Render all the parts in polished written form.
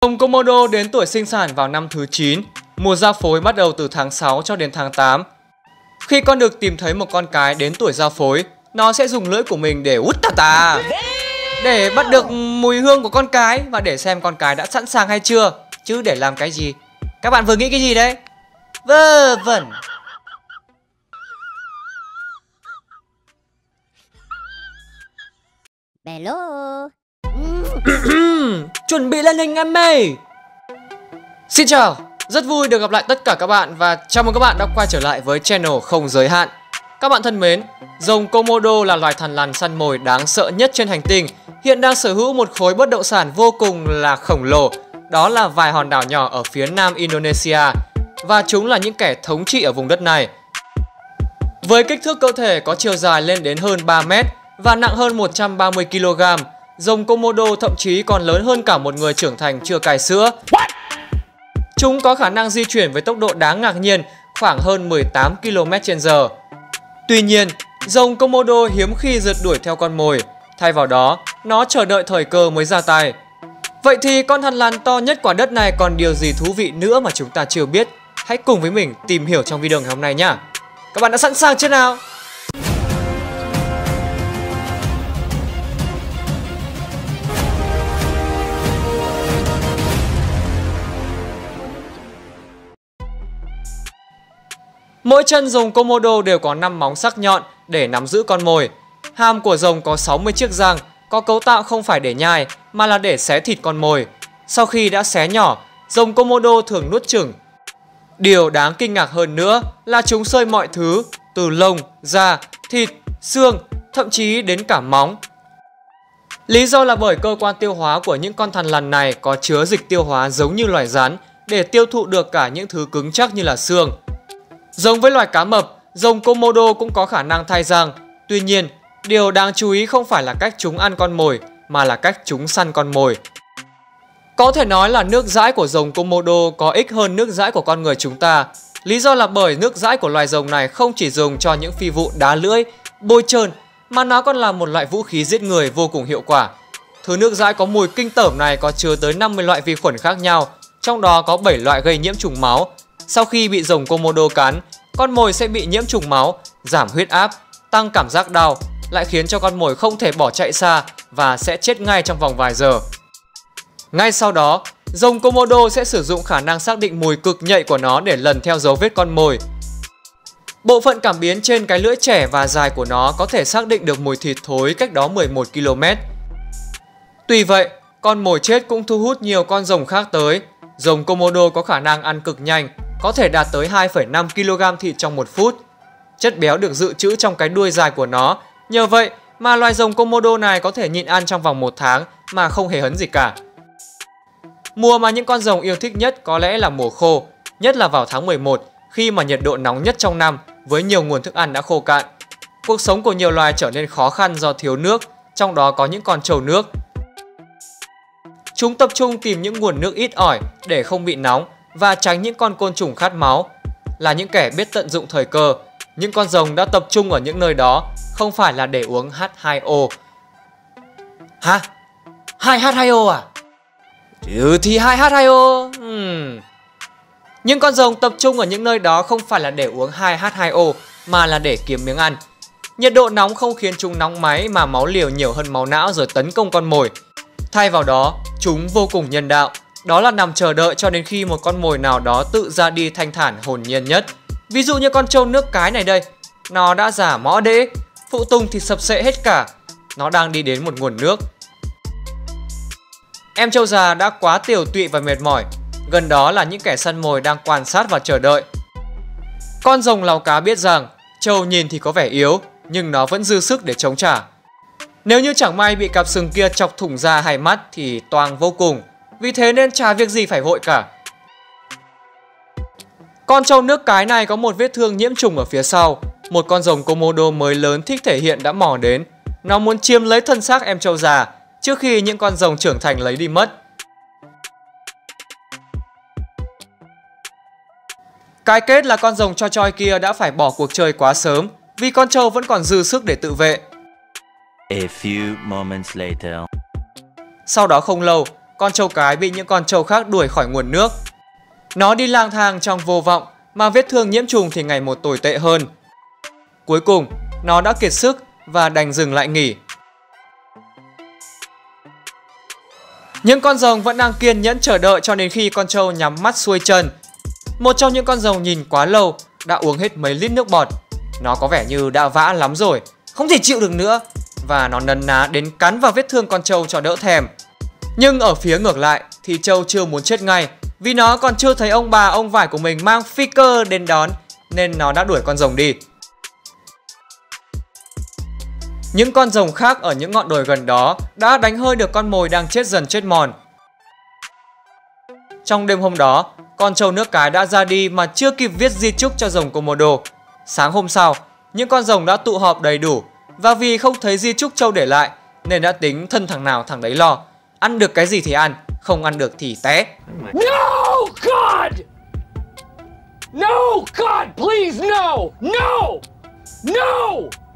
Rồng Komodo đến tuổi sinh sản vào năm thứ 9, mùa giao phối bắt đầu từ tháng 6 cho đến tháng 8. Khi con đực tìm thấy một con cái đến tuổi giao phối, nó sẽ dùng lưỡi của mình để út để bắt được mùi hương của con cái và để xem con cái đã sẵn sàng hay chưa. Chứ để làm cái gì? Các bạn vừa nghĩ cái gì đấy? Vơ vẩn. Bello. Chuẩn bị lên hình em ơi. Xin chào, rất vui được gặp lại tất cả các bạn và chào mừng các bạn đã quay trở lại với channel Không Giới Hạn. Các bạn thân mến, rồng Komodo là loài thằn lằn săn mồi đáng sợ nhất trên hành tinh. Hiện đang sở hữu một khối bất động sản vô cùng là khổng lồ, đó là vài hòn đảo nhỏ ở phía nam Indonesia. Và chúng là những kẻ thống trị ở vùng đất này. Với kích thước cơ thể có chiều dài lên đến hơn 3 mét và nặng hơn 130 kg, rồng Komodo thậm chí còn lớn hơn cả một người trưởng thành chưa cai sữa. Chúng có khả năng di chuyển với tốc độ đáng ngạc nhiên, khoảng hơn 18 km/h. Tuy nhiên, rồng Komodo hiếm khi rượt đuổi theo con mồi, thay vào đó, nó chờ đợi thời cơ mới ra tay. Vậy thì con thằn lằn to nhất quả đất này còn điều gì thú vị nữa mà chúng ta chưa biết? Hãy cùng với mình tìm hiểu trong video ngày hôm nay nhé. Các bạn đã sẵn sàng chưa nào? Mỗi chân rồng Komodo đều có 5 móng sắc nhọn để nắm giữ con mồi. Hàm của rồng có 60 chiếc răng, có cấu tạo không phải để nhai mà là để xé thịt con mồi. Sau khi đã xé nhỏ, rồng Komodo thường nuốt chửng. Điều đáng kinh ngạc hơn nữa là chúng xơi mọi thứ, từ lông, da, thịt, xương, thậm chí đến cả móng. Lý do là bởi cơ quan tiêu hóa của những con thằn lằn này có chứa dịch tiêu hóa giống như loài rắn để tiêu thụ được cả những thứ cứng chắc như là xương. Giống với loài cá mập, rồng Komodo cũng có khả năng thay răng. Tuy nhiên, điều đáng chú ý không phải là cách chúng ăn con mồi, mà là cách chúng săn con mồi. Có thể nói là nước dãi của rồng Komodo có ích hơn nước dãi của con người chúng ta. Lý do là bởi nước dãi của loài rồng này không chỉ dùng cho những phi vụ đá lưỡi, bôi trơn, mà nó còn là một loại vũ khí giết người vô cùng hiệu quả. Thứ nước dãi có mùi kinh tởm này có chứa tới 50 loại vi khuẩn khác nhau, trong đó có 7 loại gây nhiễm trùng máu. Sau khi bị rồng Komodo cắn, con mồi sẽ bị nhiễm trùng máu, giảm huyết áp, tăng cảm giác đau, lại khiến cho con mồi không thể bỏ chạy xa và sẽ chết ngay trong vòng vài giờ. Ngay sau đó, rồng Komodo sẽ sử dụng khả năng xác định mùi cực nhạy của nó để lần theo dấu vết con mồi. Bộ phận cảm biến trên cái lưỡi trẻ và dài của nó có thể xác định được mùi thịt thối cách đó 11 km. Tuy vậy, con mồi chết cũng thu hút nhiều con rồng khác tới. Rồng Komodo có khả năng ăn cực nhanh, có thể đạt tới 2,5 kg thịt trong 1 phút. Chất béo được dự trữ trong cái đuôi dài của nó. Nhờ vậy mà loài rồng Komodo này có thể nhịn ăn trong vòng 1 tháng mà không hề hấn gì cả. Mùa mà những con rồng yêu thích nhất có lẽ là mùa khô, nhất là vào tháng 11 khi mà nhiệt độ nóng nhất trong năm với nhiều nguồn thức ăn đã khô cạn. Cuộc sống của nhiều loài trở nên khó khăn do thiếu nước, trong đó có những con trâu nước. Chúng tập trung tìm những nguồn nước ít ỏi để không bị nóng và tránh những con côn trùng khát máu. Là những kẻ biết tận dụng thời cơ, những con rồng đã tập trung ở những nơi đó không phải là để uống H2O. Hả? 2H2O à? Thì 2H2O. Những con rồng tập trung ở những nơi đó không phải là để uống 2H2O mà là để kiếm miếng ăn. Nhiệt độ nóng không khiến chúng nóng máy mà máu liều nhiều hơn máu não rồi tấn công con mồi. Thay vào đó, chúng vô cùng nhân đạo. Đó là nằm chờ đợi cho đến khi một con mồi nào đó tự ra đi thanh thản hồn nhiên nhất. Ví dụ như con trâu nước cái này đây. Nó đã già mõ đễ, phụ tùng thì sập sệ hết cả. Nó đang đi đến một nguồn nước. Em trâu già đã quá tiều tụy và mệt mỏi. Gần đó là những kẻ săn mồi đang quan sát và chờ đợi. Con rồng lau cá biết rằng trâu nhìn thì có vẻ yếu, nhưng nó vẫn dư sức để chống trả. Nếu như chẳng may bị cặp sừng kia chọc thủng da hay mắt thì toang vô cùng. Vì thế nên chả việc gì phải vội cả. Con trâu nước cái này có một vết thương nhiễm trùng ở phía sau. Một con rồng Komodo mới lớn thích thể hiện đã mò đến. Nó muốn chiếm lấy thân xác em trâu già trước khi những con rồng trưởng thành lấy đi mất. Cái kết là con rồng choi choi kia đã phải bỏ cuộc chơi quá sớm vì con trâu vẫn còn dư sức để tự vệ. A few moments later. Sau đó không lâu, con trâu cái bị những con trâu khác đuổi khỏi nguồn nước. Nó đi lang thang trong vô vọng mà vết thương nhiễm trùng thì ngày một tồi tệ hơn. Cuối cùng, nó đã kiệt sức và đành dừng lại nghỉ. Những con rồng vẫn đang kiên nhẫn chờ đợi cho đến khi con trâu nhắm mắt xuôi chân. Một trong những con rồng nhìn quá lâu đã uống hết mấy lít nước bọt. Nó có vẻ như đã vã lắm rồi, không thể chịu được nữa, và nó nấn ná đến cắn vào vết thương con trâu cho đỡ thèm. Nhưng ở phía ngược lại thì trâu chưa muốn chết ngay, vì nó còn chưa thấy ông bà ông vải của mình mang phi cơ đến đón, nên nó đã đuổi con rồng đi. Những con rồng khác ở những ngọn đồi gần đó đã đánh hơi được con mồi đang chết dần chết mòn. Trong đêm hôm đó, con trâu nước cái đã ra đi mà chưa kịp viết di chúc cho rồng Komodo. Sáng hôm sau, những con rồng đã tụ họp đầy đủ, và vì không thấy di chúc trâu để lại nên đã tính thân thằng nào thằng đấy lo. Ăn được cái gì thì ăn, không ăn được thì té. No, God! No, God, please, no! No! No!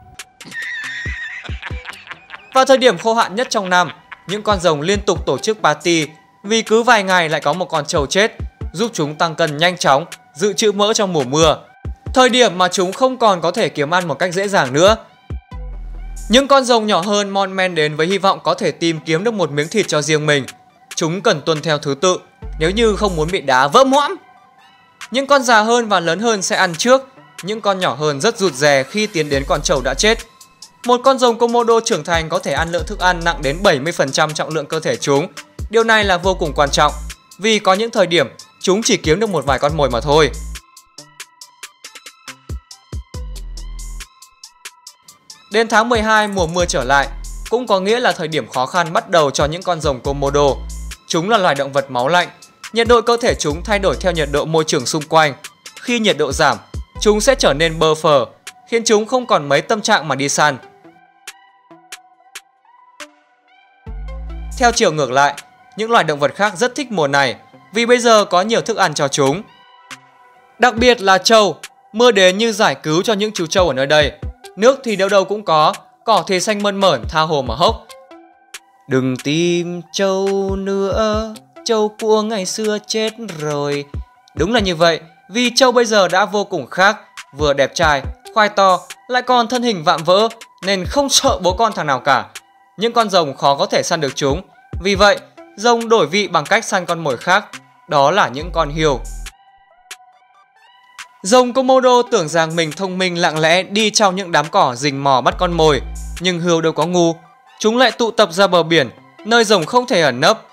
Vào thời điểm khô hạn nhất trong năm, những con rồng liên tục tổ chức party vì cứ vài ngày lại có một con trâu chết, giúp chúng tăng cân nhanh chóng, dự trữ mỡ trong mùa mưa. Thời điểm mà chúng không còn có thể kiếm ăn một cách dễ dàng nữa. Những con rồng nhỏ hơn mon men đến với hy vọng có thể tìm kiếm được một miếng thịt cho riêng mình. Chúng cần tuân theo thứ tự nếu như không muốn bị đá vỡ mõm. Những con già hơn và lớn hơn sẽ ăn trước, những con nhỏ hơn rất rụt rè khi tiến đến con trâu đã chết. Một con rồng Komodo trưởng thành có thể ăn lượng thức ăn nặng đến 70% trọng lượng cơ thể chúng. Điều này là vô cùng quan trọng, vì có những thời điểm chúng chỉ kiếm được một vài con mồi mà thôi. Đến tháng 12 mùa mưa trở lại, cũng có nghĩa là thời điểm khó khăn bắt đầu cho những con rồng Komodo. Chúng là loài động vật máu lạnh, nhiệt độ cơ thể chúng thay đổi theo nhiệt độ môi trường xung quanh. Khi nhiệt độ giảm, chúng sẽ trở nên bơ phờ, khiến chúng không còn mấy tâm trạng mà đi săn. Theo chiều ngược lại, những loài động vật khác rất thích mùa này vì bây giờ có nhiều thức ăn cho chúng. Đặc biệt là trâu, mưa đến như giải cứu cho những chú trâu ở nơi đây. Nước thì đâu đâu cũng có, cỏ thì xanh mơn mởn tha hồ mà hốc. Đừng tìm trâu nữa, trâu của ngày xưa chết rồi. Đúng là như vậy, vì trâu bây giờ đã vô cùng khác, vừa đẹp trai, khoai to, lại còn thân hình vạm vỡ, nên không sợ bố con thằng nào cả. Những con rồng khó có thể săn được chúng, vì vậy rồng đổi vị bằng cách săn con mồi khác, đó là những con hươu. Rồng Komodo tưởng rằng mình thông minh lặng lẽ đi trong những đám cỏ rình mò bắt con mồi, nhưng hươu đâu có ngu, chúng lại tụ tập ra bờ biển, nơi rồng không thể ẩn nấp.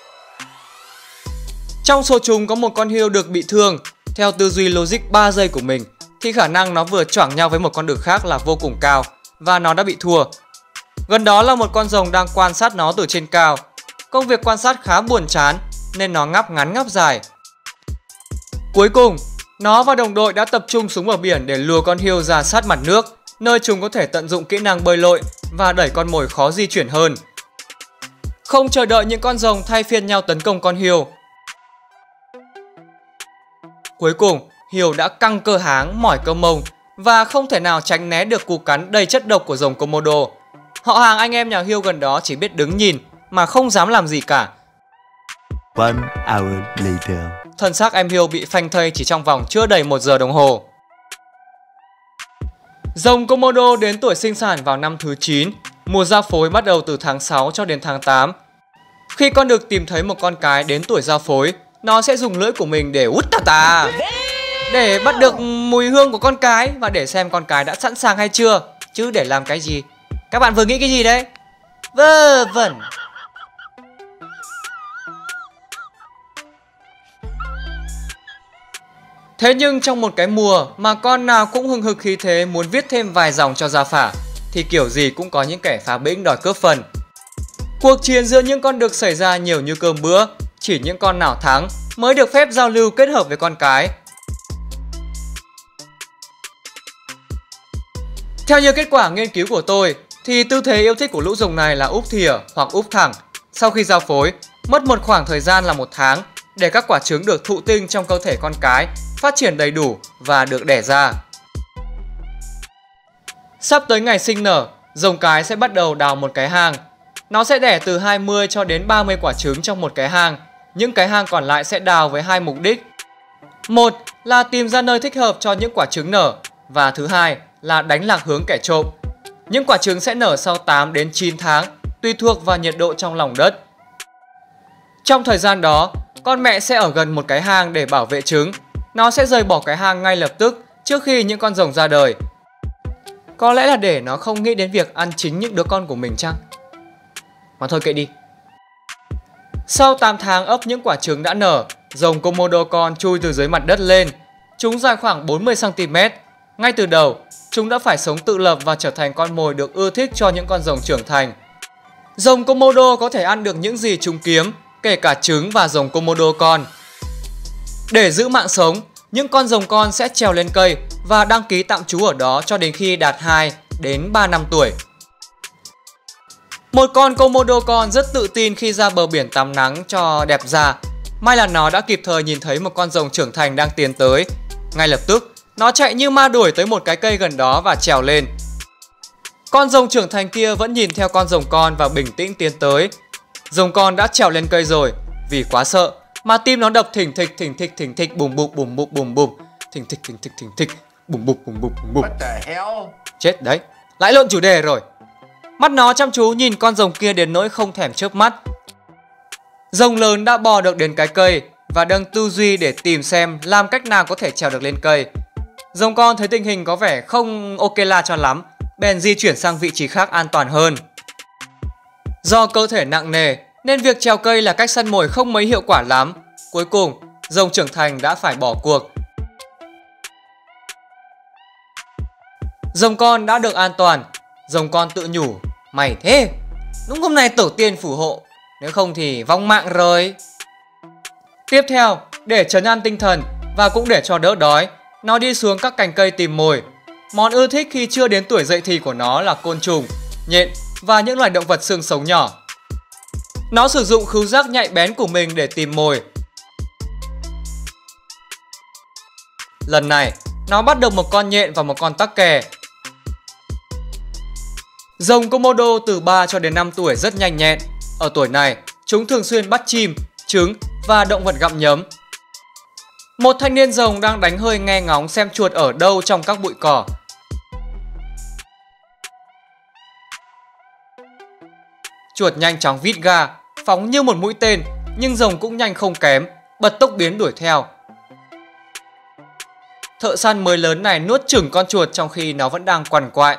Trong số chúng có một con hươu được bị thương. Theo tư duy logic 3 giây của mình thì khả năng nó vừa choảng nhau với một con đực khác là vô cùng cao, và nó đã bị thua. Gần đó là một con rồng đang quan sát nó từ trên cao. Công việc quan sát khá buồn chán nên nó ngáp ngắn ngáp dài. Cuối cùng, nó và đồng đội đã tập trung xuống bờ biển để lùa con hươu ra sát mặt nước, nơi chúng có thể tận dụng kỹ năng bơi lội và đẩy con mồi khó di chuyển hơn. Không chờ đợi những con rồng thay phiên nhau tấn công con hươu. Cuối cùng, hươu đã căng cơ háng, mỏi cơ mông và không thể nào tránh né được cú cắn đầy chất độc của rồng Komodo. Họ hàng anh em nhà hươu gần đó chỉ biết đứng nhìn mà không dám làm gì cả. One hour later. Thân xác em hươu bị phanh thây chỉ trong vòng chưa đầy 1 giờ đồng hồ. Rồng Komodo đến tuổi sinh sản vào năm thứ 9. Mùa giao phối bắt đầu từ tháng 6 cho đến tháng 8. Khi con đực tìm thấy một con cái đến tuổi giao phối, nó sẽ dùng lưỡi của mình để út tà để bắt được mùi hương của con cái và để xem con cái đã sẵn sàng hay chưa. Chứ để làm cái gì? Các bạn vừa nghĩ cái gì đấy? Vớ vẩn. Thế nhưng trong một cái mùa mà con nào cũng hừng hực khí thế muốn viết thêm vài dòng cho ra phả, thì kiểu gì cũng có những kẻ phá bĩnh đòi cướp phần. Cuộc chiến giữa những con đực xảy ra nhiều như cơm bữa, chỉ những con nào thắng mới được phép giao lưu kết hợp với con cái. Theo như kết quả nghiên cứu của tôi, thì tư thế yêu thích của lũ rồng này là úp thìa hoặc úp thẳng. Sau khi giao phối, mất một khoảng thời gian là 1 tháng để các quả trứng được thụ tinh trong cơ thể con cái phát triển đầy đủ và được đẻ ra. Sắp tới ngày sinh nở, rồng cái sẽ bắt đầu đào một cái hang. Nó sẽ đẻ từ 20 cho đến 30 quả trứng trong một cái hang. Những cái hang còn lại sẽ đào với hai mục đích. Một là tìm ra nơi thích hợp cho những quả trứng nở, và thứ hai là đánh lạc hướng kẻ trộm. Những quả trứng sẽ nở sau 8 đến 9 tháng, tùy thuộc vào nhiệt độ trong lòng đất. Trong thời gian đó, con mẹ sẽ ở gần một cái hang để bảo vệ trứng. Nó sẽ rời bỏ cái hang ngay lập tức trước khi những con rồng ra đời. Có lẽ là để nó không nghĩ đến việc ăn chính những đứa con của mình chăng? Mà thôi kệ đi. Sau 8 tháng ấp những quả trứng đã nở, rồng Komodo con chui từ dưới mặt đất lên. Chúng dài khoảng 40 cm. Ngay từ đầu, chúng đã phải sống tự lập và trở thành con mồi được ưa thích cho những con rồng trưởng thành. Rồng Komodo có thể ăn được những gì chúng kiếm, kể cả trứng và rồng Komodo con. Để giữ mạng sống, những con rồng con sẽ trèo lên cây và đăng ký tạm trú ở đó cho đến khi đạt 2 đến 3 năm tuổi. Một con Komodo con rất tự tin khi ra bờ biển tắm nắng cho đẹp da. May là nó đã kịp thời nhìn thấy một con rồng trưởng thành đang tiến tới. Ngay lập tức, nó chạy như ma đuổi tới một cái cây gần đó và trèo lên. Con rồng trưởng thành kia vẫn nhìn theo con rồng con và bình tĩnh tiến tới. Rồng con đã trèo lên cây rồi. Vì quá sợ mà tim nó đập thình thịch bùm bụp bùm bụp bùm bụp, thình thịch bùm bụp bùm bụp bùm bụp. What the hell? Chết đấy, lại lộn chủ đề rồi. Mắt nó chăm chú nhìn con rồng kia đến nỗi không thèm chớp mắt. Rồng lớn đã bò được đến cái cây và đang tư duy để tìm xem làm cách nào có thể trèo được lên cây. Rồng con thấy tình hình có vẻ không ok la cho lắm, bèn di chuyển sang vị trí khác an toàn hơn. Do cơ thể nặng nề nên việc trèo cây là cách săn mồi không mấy hiệu quả lắm. Cuối cùng, rồng trưởng thành đã phải bỏ cuộc. Rồng con đã được an toàn. Rồng con tự nhủ, mày thế, đúng hôm nay tổ tiên phù hộ, nếu không thì vong mạng rồi. Tiếp theo, để trấn an tinh thần và cũng để cho đỡ đói, nó đi xuống các cành cây tìm mồi. Món ưa thích khi chưa đến tuổi dậy thì của nó là côn trùng, nhện và những loài động vật xương sống nhỏ. Nó sử dụng khứu giác nhạy bén của mình để tìm mồi. Lần này, nó bắt được một con nhện và một con tắc kè. Rồng Komodo từ 3 cho đến 5 tuổi rất nhanh nhẹn. Ở tuổi này, chúng thường xuyên bắt chim, trứng và động vật gặm nhấm. Một thanh niên rồng đang đánh hơi nghe ngóng xem chuột ở đâu trong các bụi cỏ. Chuột nhanh chóng vít ga, phóng như một mũi tên, nhưng rồng cũng nhanh không kém, bật tốc biến đuổi theo. Thợ săn mới lớn này nuốt chửng con chuột trong khi nó vẫn đang quằn quại.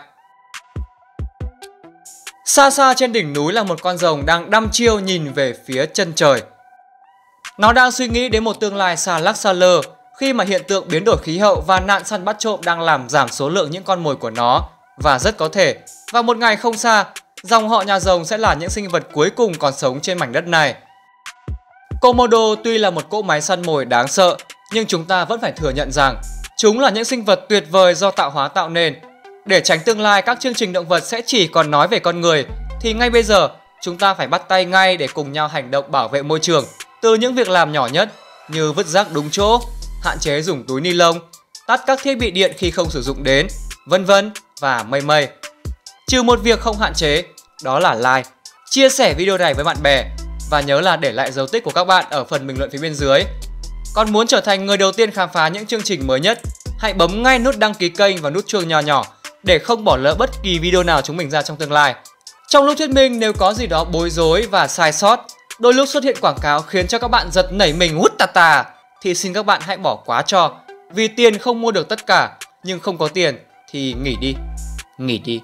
Xa xa trên đỉnh núi là một con rồng đang đăm chiêu nhìn về phía chân trời. Nó đang suy nghĩ đến một tương lai xa lắc xa lơ khi mà hiện tượng biến đổi khí hậu và nạn săn bắt trộm đang làm giảm số lượng những con mồi của nó. Và rất có thể, vào một ngày không xa, dòng họ nhà rồng sẽ là những sinh vật cuối cùng còn sống trên mảnh đất này. Komodo tuy là một cỗ máy săn mồi đáng sợ, nhưng chúng ta vẫn phải thừa nhận rằng chúng là những sinh vật tuyệt vời do tạo hóa tạo nên. Để tránh tương lai các chương trình động vật sẽ chỉ còn nói về con người, thì ngay bây giờ chúng ta phải bắt tay ngay để cùng nhau hành động bảo vệ môi trường. Từ những việc làm nhỏ nhất như vứt rác đúng chỗ, hạn chế dùng túi ni lông, tắt các thiết bị điện khi không sử dụng đến, vân vân và mây mây. Trừ một việc không hạn chế, đó là like, chia sẻ video này với bạn bè và nhớ là để lại dấu tích của các bạn ở phần bình luận phía bên dưới. Còn muốn trở thành người đầu tiên khám phá những chương trình mới nhất, hãy bấm ngay nút đăng ký kênh và nút chuông nhỏ nhỏ để không bỏ lỡ bất kỳ video nào chúng mình ra trong tương lai. Trong lúc thuyết minh nếu có gì đó bối rối và sai sót, đôi lúc xuất hiện quảng cáo khiến cho các bạn giật nảy mình hút tà, thì xin các bạn hãy bỏ quá cho. Vì tiền không mua được tất cả, nhưng không có tiền thì nghỉ đi. Nghỉ đi.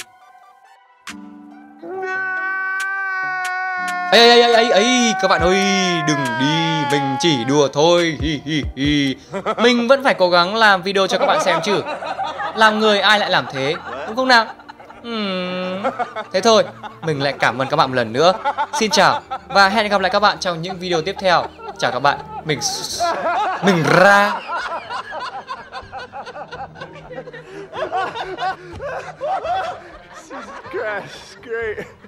Ấy, các bạn ơi, đừng đi, mình chỉ đùa thôi. Mình vẫn phải cố gắng làm video cho các bạn xem chứ. Làm người ai lại làm thế, đúng không nào? Thế thôi, mình lại cảm ơn các bạn một lần nữa. Xin chào và hẹn gặp lại các bạn trong những video tiếp theo. Chào các bạn, mình ra. This is great.